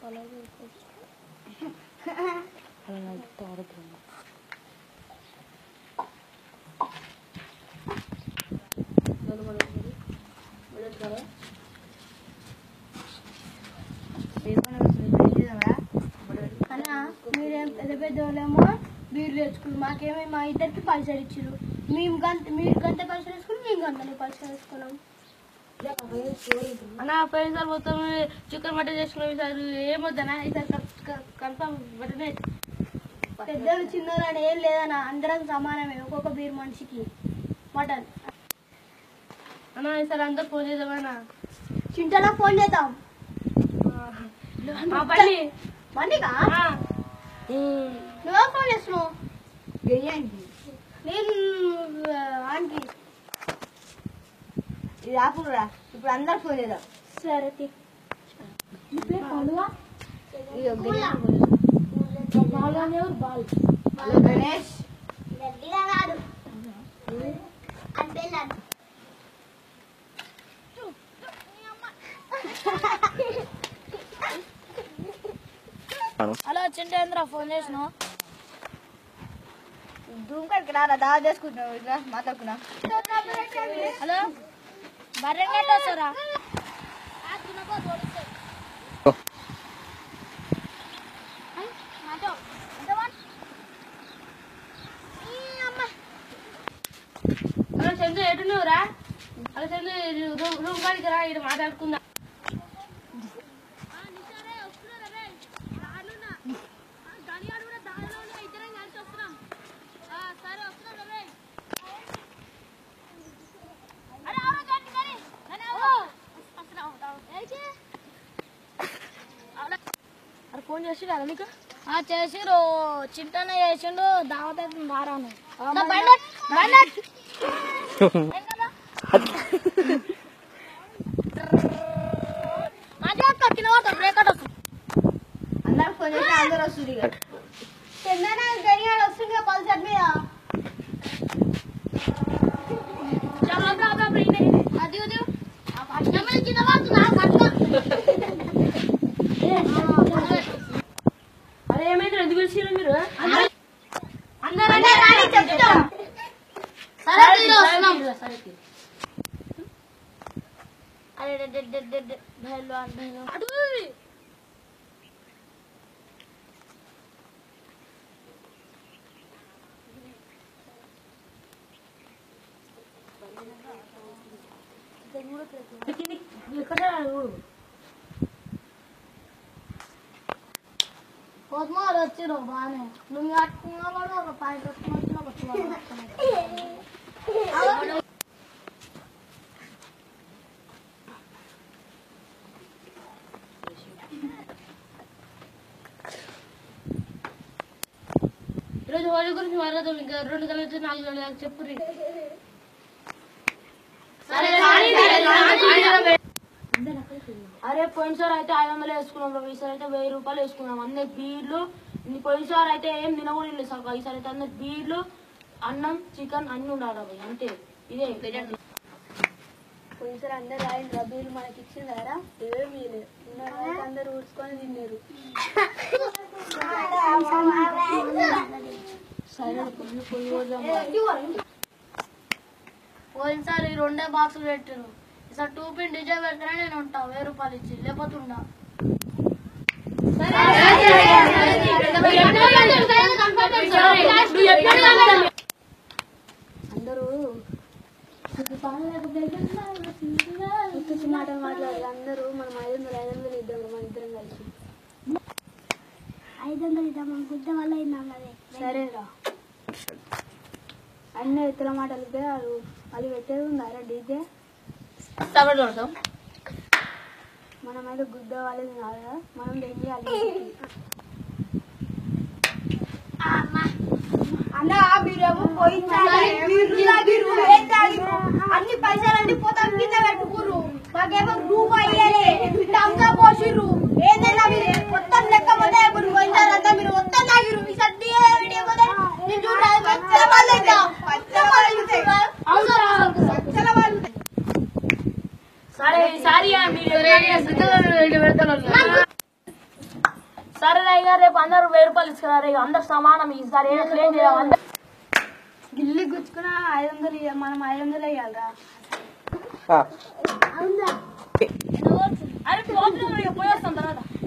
మీరేం పెద్ద పెద్దోళ్ళేమో బీర్లు తెచ్చుకుని మాకేమో మా ఇద్దరికి పైసలు ఇచ్చారు. మీరు గంట పైసలు వేసుకుని మేము గంటని పైసలు వేసుకున్నాం. అన్న పోయినసారి మొత్తం చికెన్ మటన్ చేసుకున్నాం. ఈసారి ఏమొద్దనా? ఈసారి కన్ఫర్మ్ మటనే. పెద్దలు చిన్నోళ్ళు అని ఏం లేదన్న, అందరం సమానమే. ఒక్కొక్క బీర్ మనిషికి మటన్. అన్న ఈసారి అందరు ఫోన్ చేద్దామన్నా. చింటలో ఫోన్ చేద్దాం. బండికా నువ్వే ఫోన్ చేస్తున్నావు? నేను ఆంటీ ఇది ఆపురా. ఇప్పుడు అందరు ఫోన్ చేద్దాం. సరే గణేష్ హలో చింటేంద్ర ఫోన్ చేసినావు? ధూమ్ కడికి రా, దావా చేసుకుంటున్నావు. ఇట్లా మాట్లాడుకున్నా. హలో బర్రెంగేట్ వస్తారా? హలో చంద్రు ఎటు నువ్వురా? హలో చంద్రు రూమ్ కాడికి రా, ఇక్కడ మాట్లాడుకుందా. ఫోన్ చేసిరా నీకు? చేసిరు. చింటనే చేసిండు. దావత మారాను. అందరు ఫోన్ చేసి అందరు వస్తుంది. చందన గడియాడు వస్తుంది పల్సర్ మీద. అరే ఏమైతే ఎందుకు పిలిచిరు మీరు? కొత్తిమీర వచ్చిరు బాగానే. నువ్వు కట్టుకున్నా కూడా ఒక పాయింట్ కట్టుకుని వచ్చిన ఈరోజు హోలీ గురించి మాట్లాడదాం. ఇంకా 2 గంటల నుంచి 4 గంటల చెప్పు. అరే పోయినసారి అయితే 500 వేసుకున్నాం. ఈసారి అయితే 1000 రూపాయలు వేసుకున్నాం. అందరికి బీర్లు. పోయినసారి అయితే ఏం తినకూడదు సార్. ఈసారి అయితే అందరికి బీర్లు, అన్నం, చికెన్ అన్ని ఉండాలి. అంతే. ఇదే పోయినసారి అందరు రాయిండ్రా బీర్లు మనకి ఇచ్చింది కదా. ఏమీ లేదు. అందరు ఊడ్చుకొని తిన్నారు. పోయినసారి 2 బాక్సులు పెట్టారు. ఈసారి 2 పిన్ డిజే పెడతానే నేను ఉంటా. 1000 రూపాయలు ఇచ్చి లేకపోతే ఉండా. అందరూ మాటలు మాట్లాడాలి. అందరూ మనం 500 ఇద్దాం. మన ఇద్దరం కలిసి 500 ఇద్దాం. మన గుద్ద వల్ల ఇద్దాం. అదే సరేరా. అన్నీ ఇతర మాటలు అది పెట్టేది ఉందారా డీజే? మనం అయితే గుద్ద వాళ్ళది కాదా. మనం తెయ్యాలి. అన్న మీరేమో అన్ని పైసలన్నీ పోతాం కింద పెట్టుకురు. మాకేమో రూమ్ అయ్యాలి. అంతా పోసిర్రు. ఏదైనా మీరు మొత్తం లెక్క పోతే పోయించారంతా మీరు మొత్తం తాగిరు. ఈ సర్ది సరే ఈసారి మీరు సరే ఇక రేపు అందరూ 1000 రూపాయలు ఇస్తున్నారు ఇక అందరు సమానం ఈసారి ఏం చేయాలి గిల్లి గుచ్చుకున్నా 500 మనం 500 వేయాలరా అరే పోయి వస్తాం తర్వాత